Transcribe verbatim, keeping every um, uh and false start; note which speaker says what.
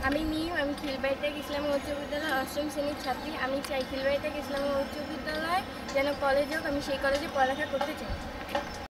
Speaker 1: আমি মিম, আমি খিলবাড়ি টেক ইসলামী উচ্চ বিদ্যালয় অষ্টম শ্রেণীর ছাত্রী। আমি চাই খিলবাড়ি টেক ইসলামী উচ্চ বিদ্যালয় যেন কলেজ হোক, আমি সেই কলেজে পড়ালেখা করতে চাই।